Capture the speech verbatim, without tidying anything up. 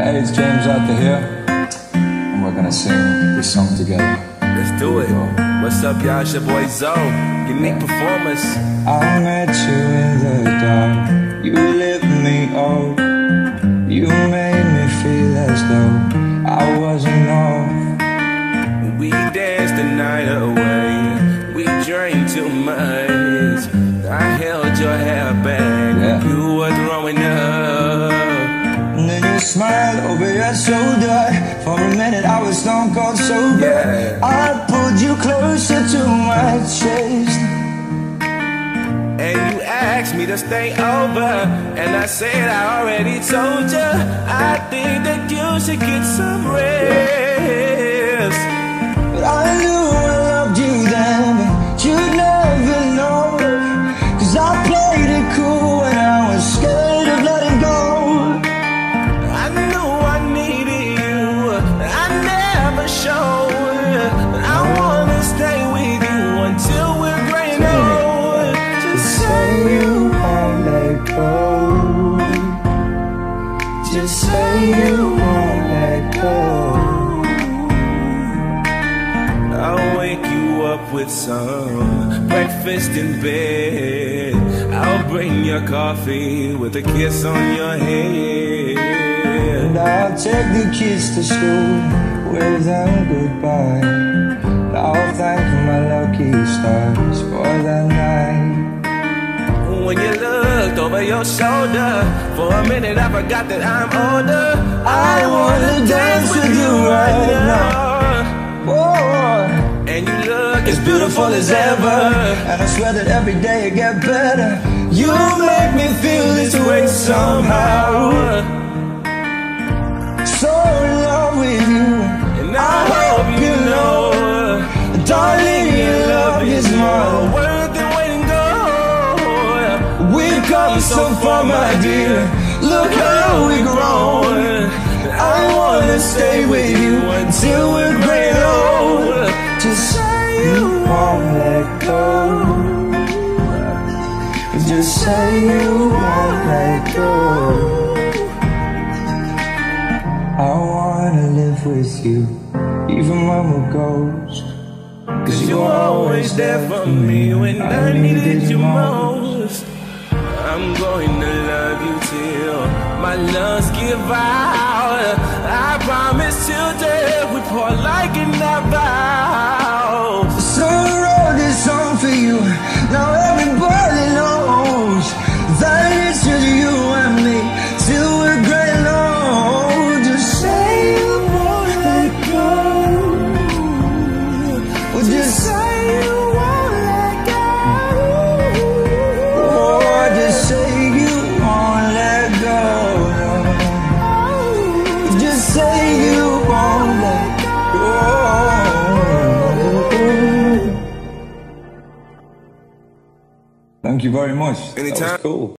Hey, it's James out here, and we're gonna sing this song together. Let's do it. What's up, y'all? It's your boy Zoe. Unique performance. I met you in the dark. You lit me up. You made me feel as though I wasn't off. We danced the night away. We drank too much. I held your hair back. Yeah. You were throwing up. And then you smiled over your shoulder. For a minute I was stone cold sober. Yeah. I pulled you closer to my chest, And you asked me to stay over, and I said I already told you I think that you should get some rest. but I knew I loved you then, but you'd never know. Cause I played it cool when I was scared of letting go. I knew I needed you, I never showed. I wanna stay with you until we're great old. Just say you won't let go. Just say you won't let go. I'll wake you up with some breakfast in bed. I'll bring your coffee with a kiss on your head. And I'll take the kids to school, wave them goodbye. And I'll thank my lucky stars for that night. When you looked over your shoulder, for a minute I forgot that I'm older. I wanna dance with you right now. Whoa. And you look As beautiful as ever, and I swear that every day you get better. You make me feel this way somehow. So in love with you, And I hope you know, darling, your love is more worth it waiting go. We've come so far, my dear. Look how we've grown. I wanna stay with you until we're great old. Just say you won't let go. Just say you won't let go. I wanna live with you, even when we're ghosts. Cause you were always there for me when I needed you most. I'm going to love you till my lungs give out. I promise till death we part like in our vows. So I wrote this song for you. Now everybody knows that it's just you and me till we're great old. Just say you won't let go. Well, just say you won't let go. Oh, just say you won't let go. Just say you won't let go. Thank you very much. Anytime. That was cool.